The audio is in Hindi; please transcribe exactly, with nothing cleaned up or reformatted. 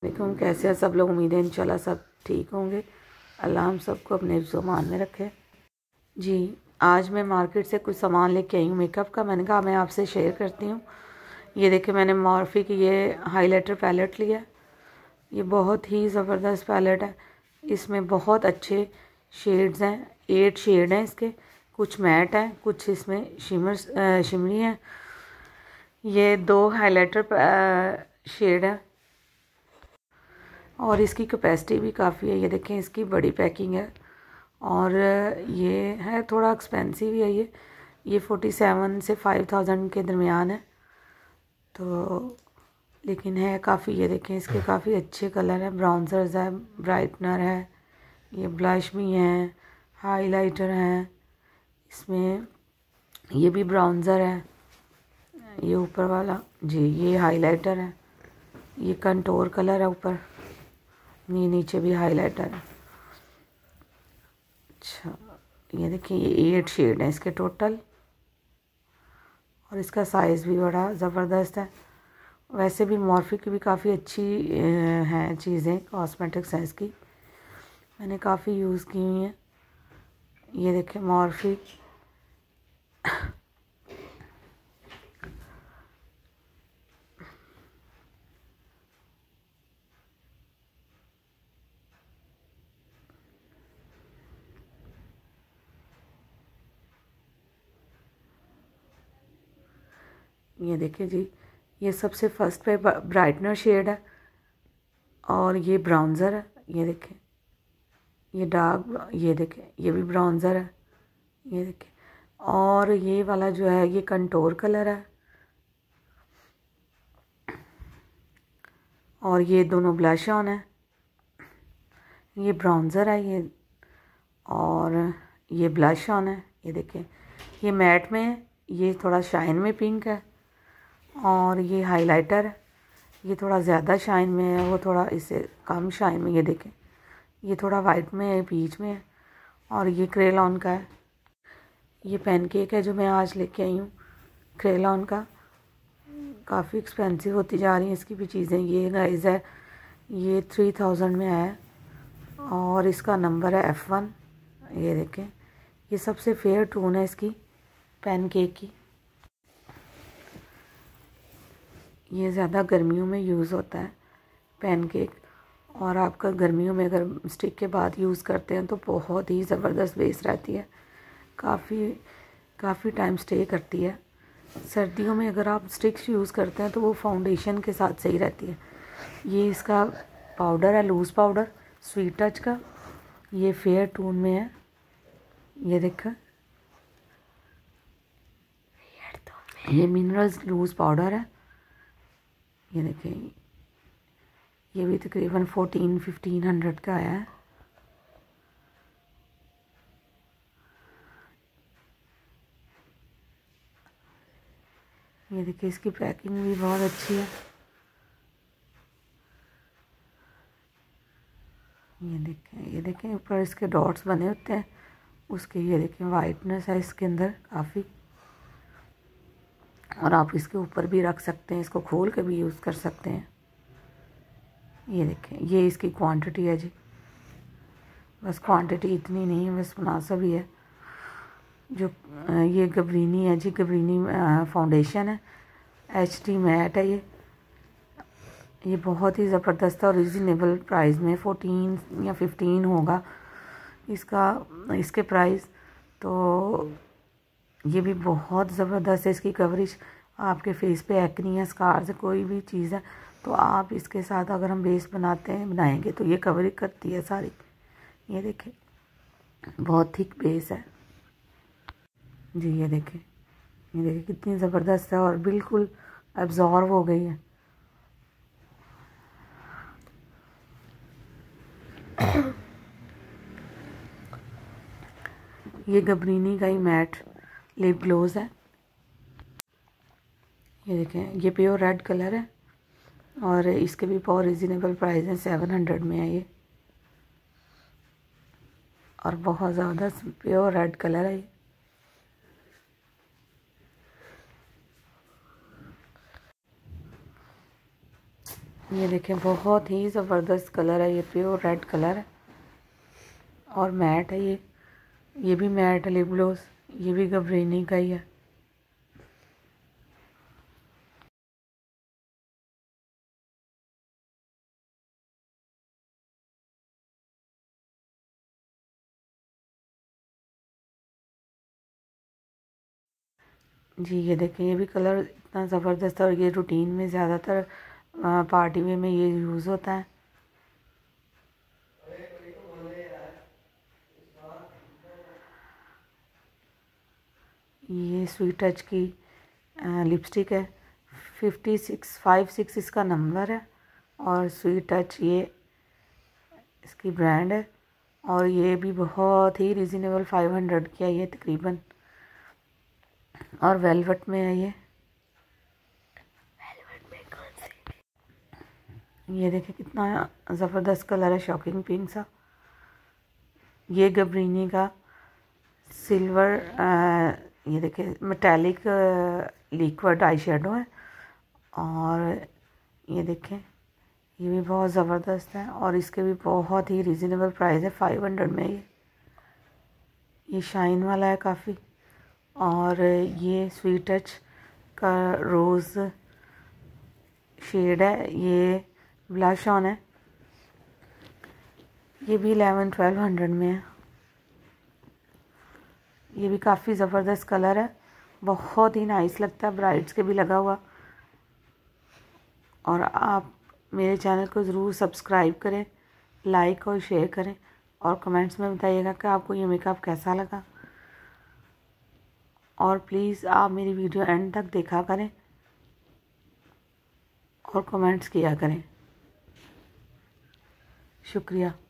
देखो कैसे हैं सब लोग। उम्मीद है इंशाल्लाह सब ठीक होंगे। अल्लाह हम सबको अपने ज़ुबान में रखे। जी आज मैं मार्केट से कुछ सामान लेके आई हूँ मेकअप का। मैंने कहा मैं आपसे शेयर करती हूँ। ये देखिए मैंने मॉर्फी की ये हाइलाइटर पैलेट लिया। ये बहुत ही ज़बरदस्त पैलेट है। इसमें बहुत अच्छे शेड्स हैं। एट शेड हैं इसके। कुछ मैट हैं, कुछ इसमें शिमर शिमरी हैं। ये दो हाइलाइटर शेड है और इसकी कैपेसिटी भी काफ़ी है। ये देखें इसकी बड़ी पैकिंग है और ये है थोड़ा एक्सपेंसिव है। ये ये फोर्टी सेवन से फाइव थाउजेंड के दरमियान है तो, लेकिन है काफ़ी। ये देखें इसके काफ़ी अच्छे कलर हैं। ब्राउन्सर्स है, ब्राइटनर है, ये ब्लश भी हैं, हाइलाइटर हैं इसमें। ये भी ब्राउन्सर है, ये ऊपर वाला जी ये हाइलाइटर है। ये कंटोर कलर है ऊपर, ये नीचे भी हाइलाइटर है। अच्छा ये देखिए ये एट शेड है इसके टोटल और इसका साइज़ भी बड़ा ज़बरदस्त है। वैसे भी मॉर्फी की भी काफ़ी अच्छी हैं चीज़ें, कॉस्मेटिक्स हैं इसकी, मैंने काफ़ी यूज़ की हुई हैं। ये देखिए मॉर्फी ये देखिए जी, ये सबसे फर्स्ट पे ब्राइटनर शेड है और ये ब्राउन्ज़र है। ये देखें ये डार्क, ये देखें ये भी ब्राउन्ज़र है। ये देखें और ये वाला जो है ये कंटोर कलर है और ये दोनों ब्लश ऑन है। ये ब्राउन्ज़र है ये और ये ब्लश ऑन है। ये देखें ये मैट में है, ये थोड़ा शाइन में पिंक है और ये हाइलाइटर है। ये थोड़ा ज़्यादा शाइन में है, वो थोड़ा इससे कम शाइन में। ये देखें ये थोड़ा वाइट में है, बीच में है और ये क्रेलॉन का है। ये पैनकेक है जो मैं आज लेके आई हूँ क्रेलॉन का। काफ़ी एक्सपेंसिव होती जा रही हैं इसकी भी चीज़ें। ये गाइस है ये थ्री थाउजेंड में है और इसका नंबर है एफ़ वन। ये देखें ये सबसे फेयर टोन है इसकी पैनकेक की। ये ज़्यादा गर्मियों में यूज़ होता है पैनकेक और आपका गर्मियों में अगर स्टिक के बाद यूज़ करते हैं तो बहुत ही ज़बरदस्त बेस रहती है। काफ़ी काफ़ी टाइम स्टे करती है। सर्दियों में अगर आप स्टिक्स यूज़ करते हैं तो वो फाउंडेशन के साथ सही रहती है। ये इसका पाउडर है, लूज़ पाउडर स्वीट टच का। ये फेयर टोन में है। ये देखो ये मिनरल्स लूज़ पाउडर है। ये देखें ये भी तकरीबन फोर्टीन फिफ्टीन हंड्रेड का आया है। ये देखिए इसकी पैकिंग भी बहुत अच्छी है। ये देखें ये देखें ऊपर इसके डॉट्स बने होते हैं उसके। ये देखें वाइटनेस है इसके अंदर काफ़ी और आप इसके ऊपर भी रख सकते हैं, इसको खोल के भी यूज़ कर सकते हैं। ये देखें ये इसकी क्वांटिटी है जी, बस क्वांटिटी इतनी नहीं है, बस मुनासिब ही है। जो ये गबरीनी है जी, गबरीनी फाउंडेशन है, एच डी मैट है। ये ये बहुत ही ज़बरदस्त है और रीज़नेबल प्राइस में फोर्टीन या फिफ्टीन होगा इसका इसके प्राइस। तो ये भी बहुत ज़बरदस्त है इसकी कवरेज। आपके फेस पे एक्नी है, स्कार्स है, कोई भी चीज़ है तो आप इसके साथ अगर हम बेस बनाते हैं बनाएंगे तो ये कवरेज करती है सारी। ये देखें बहुत थिक बेस है जी। ये देखें ये देखें कितनी ज़बरदस्त है और बिल्कुल एब्जॉर्व हो गई है। ये गबरीनी का ही मैट लिप ग्लोज है। ये देखें ये प्योर रेड कलर है और इसके भी बहुत रिजनेबल प्राइस है, सेवन हंड्रेड में है ये और बहुत ज़्यादा प्योर रेड कलर है ये। ये देखें बहुत ही ज़बरदस्त कलर है, ये प्योर रेड कलर है और मैट है। ये ये भी मैट लिप ग्लोस, ये भी गबरीनी का ही है। जी ये देखें, ये भी कलर इतना ज़बरदस्त है और ये रूटीन में ज़्यादातर पार्टी वे में ये यूज़ होता है। ये स्वीट टच की लिपस्टिक है, फिफ्टी सिक्स फाइव सिक्स इसका नंबर है और स्वीट टच ये इसकी ब्रांड है और ये भी बहुत ही रिजनेबल फाइव हंड्रेड की है ये तकरीबन, और वेलवेट में है ये। वेलवेट में कौन सी? ये देखिए कितना ज़बरदस्त कलर है, शॉकिंग पिंक सा। ये गबरीनी का सिल्वर आ, ये देखिए मेटालिक लिक्विड आई शेडो है और ये देखें ये भी बहुत ज़बरदस्त है और इसके भी बहुत ही रिजनेबल प्राइस है, फाइव हंड्रेड में। ये ये शाइन वाला है काफ़ी, और ये स्वीट टच का रोज़ शेड है, ये ब्लश ऑन है, ये भी एलेवन ट्वेल्व हंड्रेड में है। ये भी काफ़ी ज़बरदस्त कलर है, बहुत ही नाइस लगता है, ब्राइड्स के भी लगा हुआ। और आप मेरे चैनल को ज़रूर सब्सक्राइब करें, लाइक और शेयर करें और कमेंट्स में बताइएगा कि आपको ये मेकअप कैसा लगा। और प्लीज़ आप मेरी वीडियो एंड तक देखा करें और कमेंट्स किया करें। शुक्रिया।